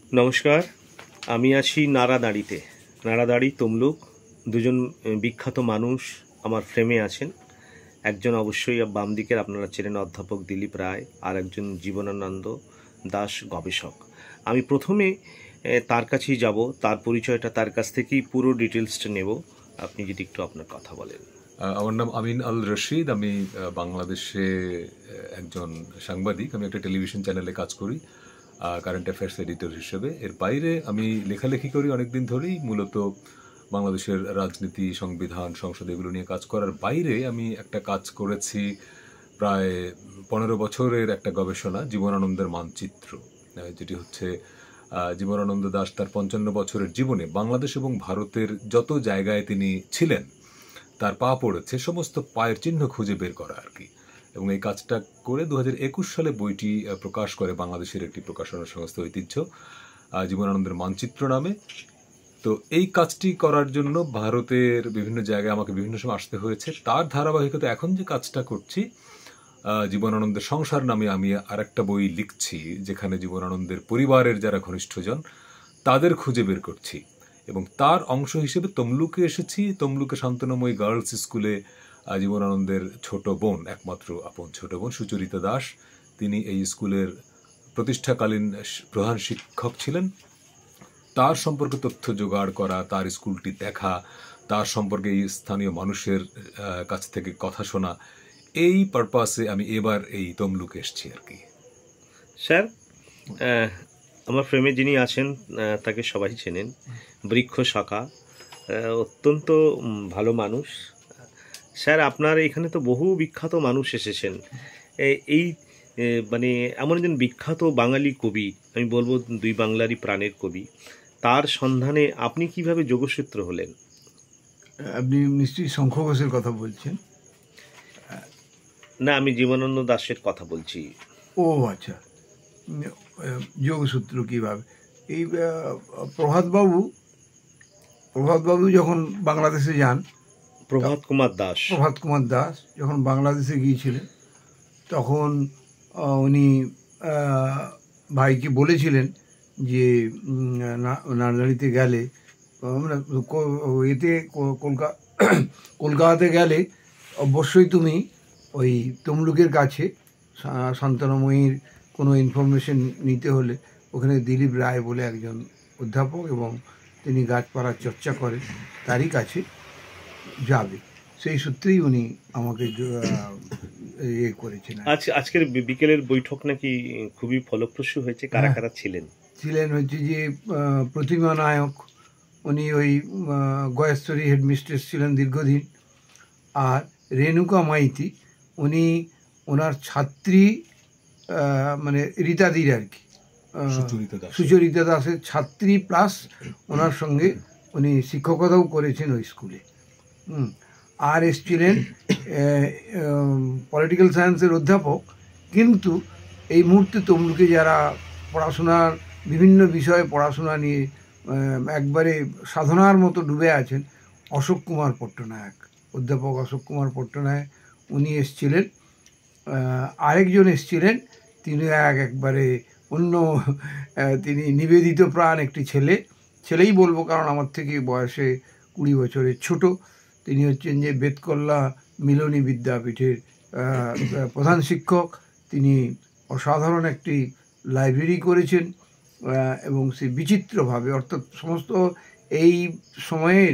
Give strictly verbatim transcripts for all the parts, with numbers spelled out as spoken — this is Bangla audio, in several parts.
নমস্কার, আমি আছি নাড়াদাঁড়িতে। নাড়াদাঁড়ি তমলুক। দুজন বিখ্যাত মানুষ আমার ফ্রেমে আছেন। একজন অবশ্যই বাম দিকের আপনারা চেনেন, অধ্যাপক দিলীপ রায়, আর একজন জীবনানন্দ দাস, গবেষক। আমি প্রথমে তার কাছেই যাব, তার পরিচয়টা তার কাছ থেকেই পুরো ডিটেলসটা নেব। আপনি যদি একটু আপনার কথা বলেন। আমার নাম আমিন আল রশিদ। আমি বাংলাদেশে একজন সাংবাদিক। আমি একটা টেলিভিশন চ্যানেলে কাজ করি কারেন্ট অ্যাফেয়ার্স এডিটর হিসেবে। এর বাইরে আমি লেখালেখি করি অনেকদিন ধরেই, মূলত বাংলাদেশের রাজনীতি, সংবিধান, সংসদ এগুলো নিয়ে কাজ করার বাইরে আমি একটা কাজ করেছি প্রায় পনেরো বছরের একটা গবেষণা, জীবনানন্দের মানচিত্র, যেটি হচ্ছে জীবনানন্দ দাশ তার পঞ্চান্ন বছরের জীবনে বাংলাদেশ এবং ভারতের যত জায়গায় তিনি ছিলেন, তার পা পড়েছে, সমস্ত পায়ের চিহ্ন খুঁজে বের করা আর কি। এবং এই কাজটা করে দু হাজার একুশ সালে বইটি প্রকাশ করে বাংলাদেশের একটি প্রকাশনা সংস্থা ঐতিহ্য, জীবনানন্দের মানচিত্র নামে। তো এই কাজটি করার জন্য ভারতের বিভিন্ন জায়গায় আমাকে বিভিন্ন সময় আসতে হয়েছে। তার ধারাবাহিকতা এখন যে কাজটা করছি, জীবনানন্দের সংসার নামে আমি আর একটা বই লিখছি, যেখানে জীবনানন্দের পরিবারের যারা ঘনিষ্ঠজন তাদের খুঁজে বের করছি। এবং তার অংশ হিসেবে তমলুকে এসেছি। তমলুকে শান্তনুময়ী গার্লস স্কুলে জীবনানন্দের ছোট বোন, একমাত্র আপন ছোট বোন সুচরিতা দাস, তিনি এই স্কুলের প্রতিষ্ঠাকালীন প্রধান শিক্ষক ছিলেন। তার সম্পর্কে তথ্য জোগাড় করা, তার স্কুলটি দেখা, তার সম্পর্কে এই স্থানীয় মানুষের কাছ থেকে কথা শোনা, এই পারপাসে আমি এবার এই তমলুকে এসেছি আর কি। স্যার, আমার ফ্রেমে যিনি আছেন তাকে সবাই চেনেন, বৃক্ষ শাখা, অত্যন্ত ভালো মানুষ। স্যার, আপনার এখানে তো বহু বিখ্যাত মানুষ এসেছেন। এই মানে এমন একজন বিখ্যাত বাঙালি কবি, আমি বলবো দুই বাংলারই প্রাণের কবি, তার সন্ধানে আপনি কিভাবে যোগসূত্র হলেন? আপনি নিশ্চয়ই শঙ্খ ঘোষের কথা বলছেন? না, আমি জীবনানন্দ দাশের কথা বলছি। ও আচ্ছা, যোগসূত্র কিভাবে? এই প্রভাতবাবু প্রভাতবাবু যখন বাংলাদেশে যান, প্রভাত কুমার দাস প্রভাত কুমার দাস যখন বাংলাদেশে গিয়েছিলেন, তখন উনি ভাইকে বলেছিলেন যে নাড়াদাঁড়িতে গেলে, মানে এতে কলকাতা কলকাতাতে গেলে অবশ্যই তুমি ওই তমলুকের কাছে শান্তনুময়ীর কোনো ইনফরমেশন নিতে হলে ওখানে দিলীপ রায় বলে একজন অধ্যাপক এবং তিনি গাছপালার চর্চা করেন, তারই কাছে যাবে। সেই সূত্রেই উনি আমাকে ইয়ে করেছেন। আজ আজকের বিকেলের বৈঠক নাকি খুবই ফলপ্রসূ হয়েছে। কারা কারা ছিলেন? ছিলেন হচ্ছে যে প্রতিমা নায়ক, উনি ওই গয়েশ্বরী হেডমিস্ট্রেস ছিলেন দীর্ঘদিন। আর রেণুকা মাইতি, উনি ওনার ছাত্রী, মানে রীতাদির আর কি, সুচরিতা দাসের ছাত্রী, প্লাস ওনার সঙ্গে উনি শিক্ষকতাও করেছেন ওই স্কুলে। হুম আর এসছিলেন পলিটিক্যাল সায়েন্সের অধ্যাপক, কিন্তু এই মুহূর্তে তমলুকে যারা পড়াশোনার বিভিন্ন বিষয়ে পড়াশোনা নিয়ে একবারে সাধনার মতো ডুবে আছেন, অশোক কুমার পট্টনায়ক, অধ্যাপক অশোক কুমার পট্টনায়ক, উনি এসছিলেন। আরেকজন এসছিলেন, তিনি এক একবারে অন্য, তিনি নিবেদিত প্রাণ একটি ছেলে, ছেলেই বলবো কারণ আমার থেকে বয়সে কুড়ি বছরের ছোট। তিনি হচ্ছেন যে বেতকল্লা মিলনী বিদ্যাপীঠের প্রধান শিক্ষক। তিনি অসাধারণ একটি লাইব্রেরি করেছেন এবং সে বিচিত্রভাবে, অর্থাৎ সমস্ত এই সময়ের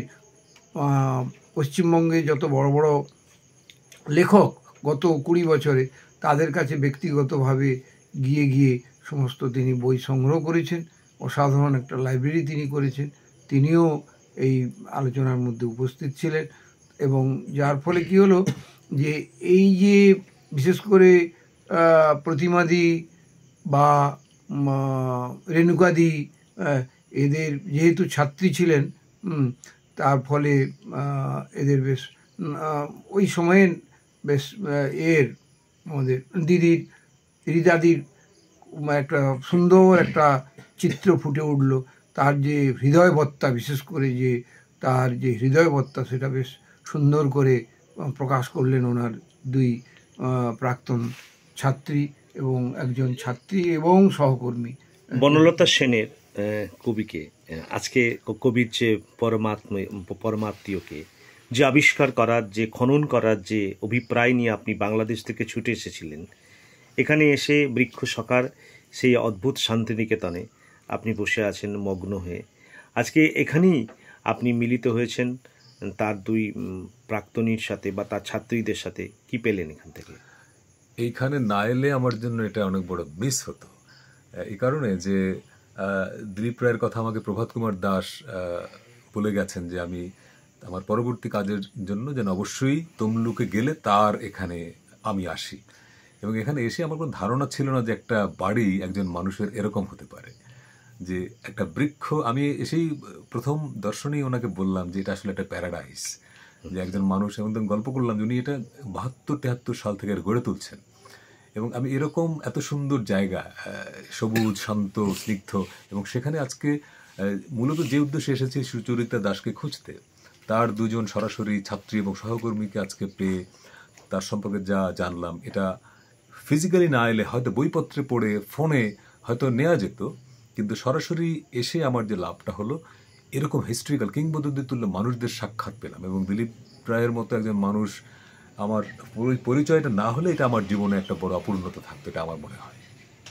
পশ্চিমবঙ্গে যত বড় বড় লেখক গত কুড়ি বছরে, তাদের কাছে ব্যক্তিগতভাবে গিয়ে গিয়ে সমস্ত তিনি বই সংগ্রহ করেছেন। অসাধারণ একটা লাইব্রেরি তিনি করেছেন। তিনিও এই আলোচনার মধ্যে উপস্থিত ছিলেন এবং যার ফলে কি হলো যে এই যে বিশেষ করে প্রতিমাদি বা রেণুকাদি, এদের যেহেতু ছাত্রী ছিলেন, তার ফলে এদের বেশ ওই সময়ে বেশ এর আমাদের দিদির, রীতাদির একটা সুন্দর একটা চিত্র ফুটে উঠল। তার যে হৃদয়বত্তা, বিশেষ করে যে তার যে হৃদয়বত্তা, সেটা বেশ সুন্দর করে প্রকাশ করলেন ওনার দুই প্রাক্তন ছাত্রী এবং একজন ছাত্রী এবং সহকর্মী বনলতা সেনের। আহ, কবিকে আহ, আজকে ক- কবির যে পরমাত্ম পরমাত্মীয়কে যে আবিষ্কার করার, যে খনন করার যে অভিপ্রায় নিয়ে আপনি বাংলাদেশ থেকে ছুটে এসেছিলেন, এখানে এসে বৃক্ষ সকার সেই অদ্ভুত শান্তিনিকেতনে আপনি বসে আছেন মগ্ন হয়ে। আজকে এখানেই আপনি মিলিত হয়েছেন তার দুই উম, প্রাক্তনীর সাথে বা তার ছাত্রীদের সাথে। কি পেলেন এখান থেকে? এইখানে না এলে আমার জন্য এটা অনেক বড় মিস হতো। আহ, এই কারণে যে আহ, দিলীপ রায়ের কথা আমাকে প্রভাত কুমার দাস আহ, বলে গেছেন যে আমি আমার পরবর্তী কাজের জন্য যেন অবশ্যই তমলুকে গেলে তার এখানে আমি আসি। এবং এখানে এসে আমার কোনো ধারণা ছিল না যে একটা বাড়ি একজন মানুষের এরকম হতে পারে, যে একটা বৃক্ষ। আমি এসেই প্রথম দর্শনেই ওনাকে বললাম যে এটা আসলে একটা প্যারাডাইস, যে একজন মানুষ, এবং তখন গল্প করলাম যে উনি এটা বাহাত্তর তেহাত্তর সাল থেকে গড়ে তুলছেন। এবং আমি এরকম এত সুন্দর জায়গা, আহ, সবুজ, শান্ত, স্নিগ্ধ, এবং সেখানে আজকে আহ, মূলত যে উদ্দেশ্যে এসেছি সুচরিতা দাসকে খুঁজতে, তার দুজন সরাসরি ছাত্রী এবং সহকর্মীকে আজকে পেয়ে তার সম্পর্কে যা জানলাম, এটা ফিজিক্যালি না এলে হয়তো বইপত্রে পড়ে ফোনে হয়তো নেওয়া যেত, কিন্তু সরাসরি এসে আমার যে লাভটা হলো, এরকম হিস্ট্রিক্যাল কিংবদন্তি তুল্য মানুষদের সাক্ষাৎ পেলাম। এবং দিলীপ রায়ের মতো একজন মানুষ আমার পরি- পরিচয়টা না হলে এটা আমার জীবনে একটা বড় অপূর্ণতা থাকতো, এটা আমার মনে হয়।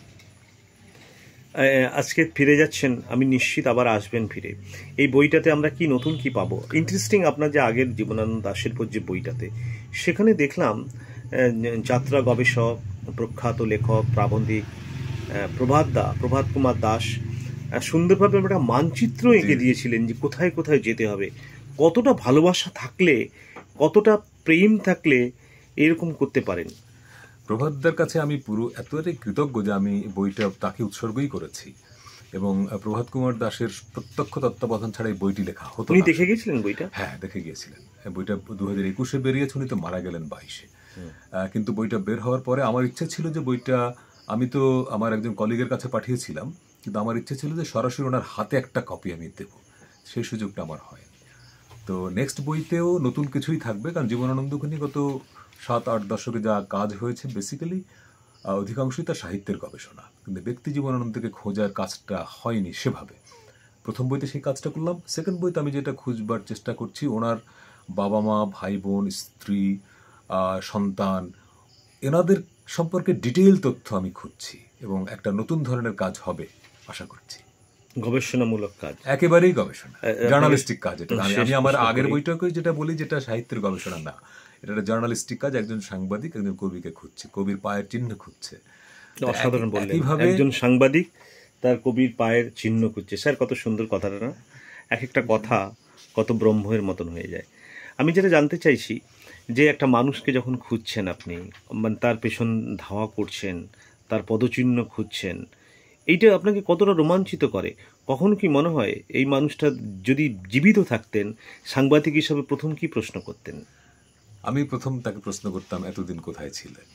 আহ, আজকে ফিরে যাচ্ছেন, আমি নিশ্চিত আবার আসবেন ফিরে। এই বইটাতে আমরা কি নতুন কি পাবো? ইন্টারেস্টিং, আপনার যে আগের জীবনানন্দ দাশের পর যে বইটাতে, সেখানে দেখলাম আহ, যাত্রা গবেষক, প্রখ্যাত লেখক, প্রাবন্ধিক আহ, প্রভাত দা প্রভাত কুমার দাস আহ, সুন্দরভাবে একটা মানচিত্র এঁকে দিয়েছিলেন যে কোথায় কোথায় যেতে হবে। কতটা ভালোবাসা থাকলে, কতটা প্রেম থাকলে এরকম করতে পারেন। প্রভাতদার কাছে আমি পুরো এতটাই কৃতজ্ঞ যে আমি বইটা তাকে উৎসর্গই করেছি। এবং প্রভাত কুমার দাসের প্রত্যক্ষ তত্ত্বাবধান ছাড়া এই বইটি লেখা হতো উনি না। দেখে গেছিলেন বইটা? হ্যাঁ, দেখে গিয়েছিলেন। এই বইটা দু হাজার একুশে বেরিয়েছে, উনি তো মারা গেলেন বাইশে। কিন্তু বইটা বের হওয়ার পরে আমার ইচ্ছে ছিল যে বইটা, আমি তো আমার একজন কলিগের কাছে পাঠিয়েছিলাম, কিন্তু আমার ইচ্ছে ছিল যে সরাসরি ওনার হাতে একটা কপি আমি দেব। সেই সুযোগটা আমার হয়। তো নেক্সট বইতেও নতুন কিছুই থাকবে, কারণ জীবনানন্দকে নিয়ে গত সাত আট দশকে যা কাজ হয়েছে বেসিক্যালি অধিকাংশই তার সাহিত্যের গবেষণা, কিন্তু ব্যক্তি জীবনানন্দকে খোঁজার কাজটা হয়নি সেভাবে। প্রথম বইতে সেই কাজটা করলাম। সেকেন্ড বইতে আমি যেটা খুঁজবার চেষ্টা করছি, ওনার বাবা মা, ভাই বোন, স্ত্রী, আহ, সন্তান, এনাদের সম্পর্কে ডিটেইল তথ্য আমি খুঁজছি, এবং একটা নতুন ধরনের কাজ হবে আশা করছি। গবেষণামূলক কাজ, একেবারেই গবেষণা, আহ, জার্নালিস্টিক কাজ। এটা আমি শেষ আমি আমার প্রশ্ন আগের করি। বইটাকে যেটা বলি, যেটা সাহিত্যের গবেষণা না, এটা একটা জার্নালিস্টিক কাজ। একজন সাংবাদিক একজন কবিকে খুঁজছে, কবির পায়ের চিহ্ন খুঁজছে। অসাধারণ বললেন, একইভাবে একজন সাংবাদিক তার কবির পায়ের চিহ্ন খুঁজছে। স্যার, কত সুন্দর কথাটা না? এক একটা কথা কত ব্রহ্মের মতন হয়ে যায়। আমি যেটা জানতে চাইছি, যে একটা মানুষকে যখন খুঁজছেন আপনি, মানে তার পেছন ধাওয়া করছেন, তার পদচিহ্ন খুঁজছেন, এইটা আপনাকে কতটা রোমাঞ্চিত করে? কখনো কি মনে হয় এই মানুষটা যদি জীবিত থাকতেন, সাংবাদিক হিসাবে প্রথম কি প্রশ্ন করতেন? আমি প্রথম তাকে প্রশ্ন করতাম, এতদিন কোথায় ছিলেন?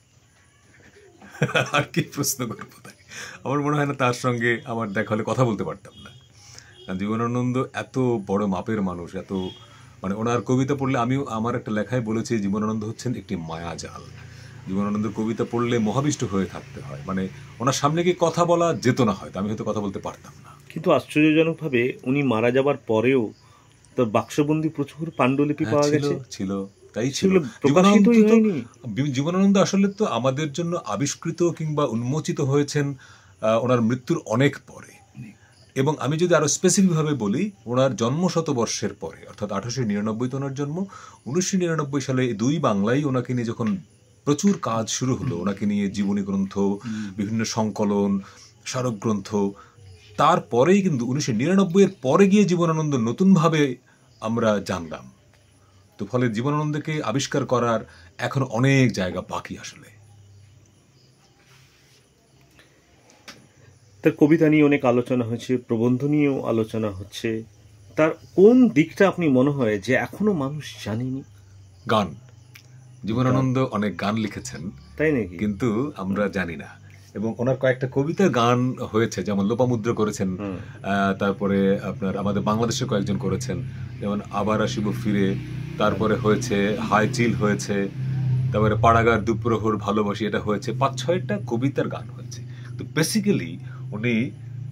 আর কি প্রশ্ন করবো তাকে? আমার মনে হয় না তার সঙ্গে আমার দেখা হলে কথা বলতে পারতাম না। কারণ জীবনানন্দ এত বড় মাপের মানুষ, এত মানে ওনার কবিতা পড়লে, আমিও আমার একটা লেখায় বলেছি জীবনানন্দ হচ্ছেন একটি মায়াজাল। জীবনানন্দের কবিতা পড়লে মহাবিষ্ট হয়ে থাকতে হয়, মানে ওনার সামনে গিয়ে কথা বলা যেত না, হয়তো আমি হয়তো কথা বলতে পারতাম না। কিন্তু আশ্চর্যজনকভাবে উনি মারা যাবার পরেও তার বাক্সবন্দি প্রচুর পাণ্ডুলিপি হ্যাঁ, পাওয়া ছিল গেছে। ছিল তাই ছিল। সেগুলো প্রকাশিতই জীবনানন্দ তো হয়নি। জীবনানন্দ আসলে তো আমাদের জন্য আবিষ্কৃত কিংবা উন্মোচিত হয়েছেন আহ, ওনার মৃত্যুর অনেক পরে। এবং আমি যদি আরো স্পেসিফিকভাবে বলি, ওনার জন্ম শতবর্ষের পরে, অর্থাৎ আঠারোশো নিরানব্বইতে ওনার জন্ম, উনিশশো নিরানব্বই সালে এই দুই বাংলায় ওনাকে নিয়ে যখন প্রচুর কাজ শুরু হলো, ওনাকে নিয়ে জীবনী গ্রন্থ, বিভিন্ন সংকলন, স্মারক গ্রন্থ, তারপরেই কিন্তু উনিশশো নিরানব্বই এর পরে গিয়ে জীবনানন্দ নতুনভাবে আমরা জানলাম। তো ফলে জীবনানন্দকে আবিষ্কার করার এখন অনেক জায়গা বাকি আসলে। তার কবিতা নিয়ে অনেক আলোচনা হয়েছে, প্রবন্ধ নিয়েও আলোচনা হচ্ছে। তার কোন দিকটা আপনি মনে হয় যে এখনো মানুষ জানেনি? গান। জীবনানন্দ অনেক গান লিখেছেন, তাই নাকি? কিন্তু আমরা জানি না। এবং ওনার কয়েকটা কবিতার গান হয়েছে, যেমন লোপামুদ্রা করেছেন, আহ, তারপরে আপনার আমাদের বাংলাদেশে কয়েকজন করেছেন, যেমন আবার আসিব ফিরে, তারপরে হয়েছে হাই চিল হয়েছে, তারপরে পাড়াগার দুপ্রহর ভালোবাসি, এটা হয়েছে। পাঁচ ছয়টা কবিতার গান হয়েছে। তো বেসিক্যালি উনি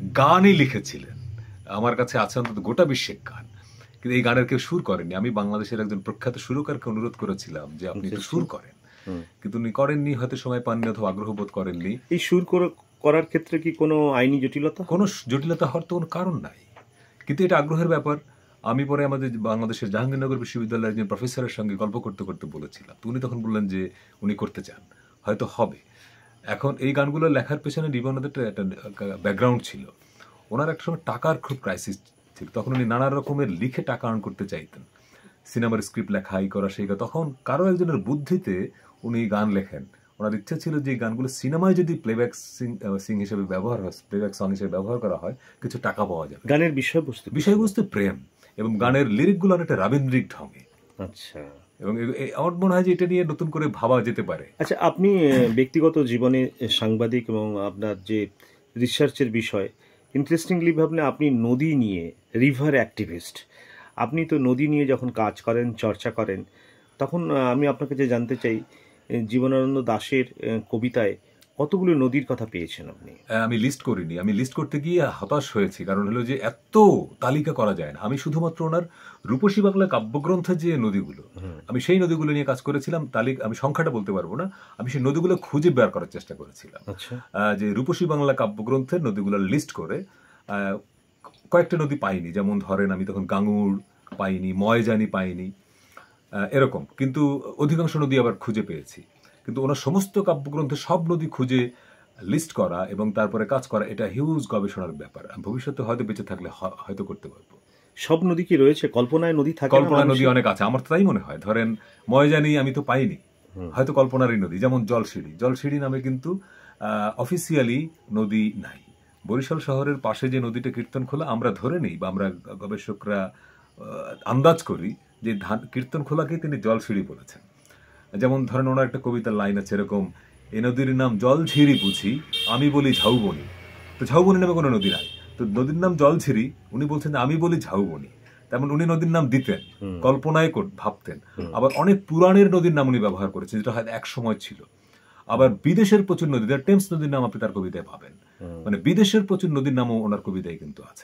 গানই লিখেছিলেন। আমার কাছে আছে অন্তত গোটা বিশ্বের গান, কিন্তু এই গানের কেউ সুর করেননি। আমি বাংলাদেশের একজন প্রখ্যাত সুরকারকে অনুরোধ করেছিলাম যে আপনি একটু সুর করেন, কিন্তু উনি করেননি, হয়তো সময় পাননি অথবা আগ্রহ বোধ করেননি। এই সুর কর- করার ক্ষেত্রে কি কোনো আইনি জটিলতা? কোনো জটিলতা হওয়ার তো কোনো কারণ নাই, কিন্তু এটা আগ্রহের ব্যাপার। আমি পরে আমাদের বাংলাদেশের জাহাঙ্গীরনগর বিশ্ববিদ্যালয়ের একজন প্রফেসরের সঙ্গে গল্প করতে করতে বলেছিলাম, তো উনি তখন বললেন যে উনি করতে চান, হয়তো হবে। এখন এই গানগুলো লেখার পেছনে জীবনের একটা ব্যাকগ্রাউন্ড ছিল। ওনার একটা সময় টাকার খুব ক্রাইসিস ছিল, তখন উনি নানা রকমের লিখে টাকা আর্ন করতে চাইতেন, সিনেমার স্ক্রিপ্ট লেখা, এই করা সেই করা। তখন কারো একজনের বুদ্ধিতে উনি গান লেখেন। ওনার ইচ্ছা ছিল যে গানগুলো সিনেমায় যদি প্লেব্যাক সিং সিং হিসেবে ব্যবহার হয়, প্লেব্যাক সং হিসেবে ব্যবহার করা হয়, কিছু টাকা পাওয়া যাবে। গানের বিষয়বস্তু বিষয়বস্তু প্রেম, এবং গানের লিরিকগুলো অনেকটা রাবীন্দ্রিক ঢঙে। আচ্ছা, এবং আমার মনে হয় যে এটা নিয়ে নতুন করে ভাবা যেতে পারে। আচ্ছা, আপনি আহ, ব্যক্তিগত জীবনে সাংবাদিক এবং আপনার যে রিসার্চের বিষয়, ইন্টারেস্টিংলি ভাবলে আপনি নদী নিয়ে, রিভার অ্যাক্টিভিস্ট, আপনি তো নদী নিয়ে যখন কাজ করেন, চর্চা করেন, তখন আহ, আমি আপনার কাছে জানতে চাই, আহ, জীবনানন্দ দাশের আহ, কবিতায় কতগুলো নদীর কথা পেয়েছেন আপনি? আমি লিস্ট করিনি, আমি লিস্ট করতে গিয়ে হতাশ হয়েছি, কারণ হলো যে এত তালিকা করা যায় না। আমি শুধুমাত্র ওনার রূপসী বাংলা কাব্যগ্রন্থের যে নদীগুলো, আমি সেই নদীগুলো নিয়ে কাজ করেছিলাম। তালিকা আমি সংখ্যাটা বলতে পারবো না, আমি সেই নদীগুলো খুঁজে বের করার চেষ্টা করেছিলাম। আচ্ছা, আহ, যে রূপসী বাংলা কাব্যগ্রন্থের নদীগুলোর লিস্ট করে আহ, কয়েকটা নদী পাইনি, যেমন ধরেন আমি তখন গাঙ্গুর পাইনি, ময়জানি পাইনি, আহ, এরকম। কিন্তু অধিকাংশ নদী আবার খুঁজে পেয়েছি। কিন্তু ওনার সমস্ত কাব্যগ্রন্থের সব নদী খুঁজে লিস্ট করা এবং তারপরে কাজ করা, এটা হিউজ গবেষণার ব্যাপার। ভবিষ্যতে হয়তো বেঁচে থাকলে হ- হয়তো করতে পারবো। সব নদী কি রয়েছে? কল্পনায় নদী থাকে না কল্পনার নদী মানুষের? অনেক আছে, আমার তো তাই মনে হয়। ধরেন ময়জানি আমি তো পাইনি, হয়তো কল্পনারই নদী। যেমন জলসিঁড়ি, জলসিঁড়ি নামে কিন্তু অফিসিয়ালি নদী নাই। বরিশাল শহরের পাশে যে নদীটা কীর্তনখোলা, আমরা ধরে নেই বা আমরা গবেষকরা আহ, আন্দাজ করি যে ধান কীর্তনখোলাকে তিনি জলসিঁড়ি বলেছেন। যেমন ধরেন ওনার একটা কবিতার লাইন আছে এরকম, এ নদীর নাম জলঝিরি বুঝি, আমি বলি ঝাউবনি। তো ঝাউবনি নামে কোনো নদী নাই, তো নদীর নাম জলঝিরি, উনি বলছেন আমি বলি ঝাউবনি। তেমন উনি নদীর নাম দিতেন, কল্পনায় কর- ভাবতেন। আবার অনেক পুরাণের নদীর নাম উনি ব্যবহার করেছেন, যেটা হয়তো এক সময় ছিল। আবার বিদেশের প্রচুর নদী, টেমস নদীর নাম আপনি তার কবিতায় পাবেন। মানে বিদেশের প্রচুর নদীর নামও ওনার কবিতায় কিন্তু আছে।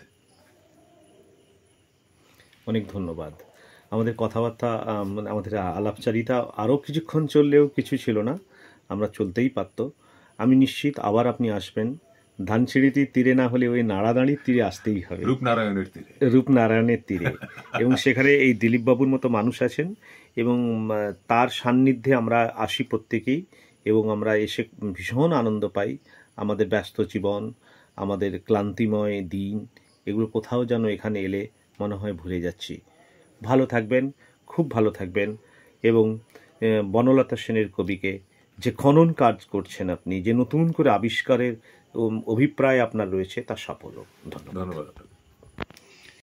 অনেক ধন্যবাদ। আমাদের কথাবার্তা, আম, মানে আমাদের আলাপচারিতা আরও কিছুক্ষণ চললেও কিছু ছিল না, আমরা চলতেই পারতো। আমি নিশ্চিত আবার আপনি আসবেন। ধানসিঁড়িটির তীরে না হলে ওই নাড়াদাঁড়ির তীরে আসতেই হবে, রূপনারায়ণের তীরে। রূপনারায়ণের তীরে। এবং সেখানে এই দিলীপবাবুর মতো মানুষ আছেন, এবং আহ, তার সান্নিধ্যে আমরা আসি প্রত্যেকেই, এবং আমরা এসে ভীষণ আনন্দ পাই। আমাদের ব্যস্ত জীবন, আমাদের ক্লান্তিময় দিন, এগুলো কোথাও যেন এখানে এলে মনে হয় ভুলে যাচ্ছি। ভালো থাকবেন, খুব ভালো থাকবেন। এবং আহ, বনলতা সেনের কবিকে যে খনন কাজ করছেন আপনি, যে নতুন করে আবিষ্কারের উম, অভিপ্রায় আপনার রয়েছে, তা সফল হোক। ধন্যবাদ। ধন্যবাদ।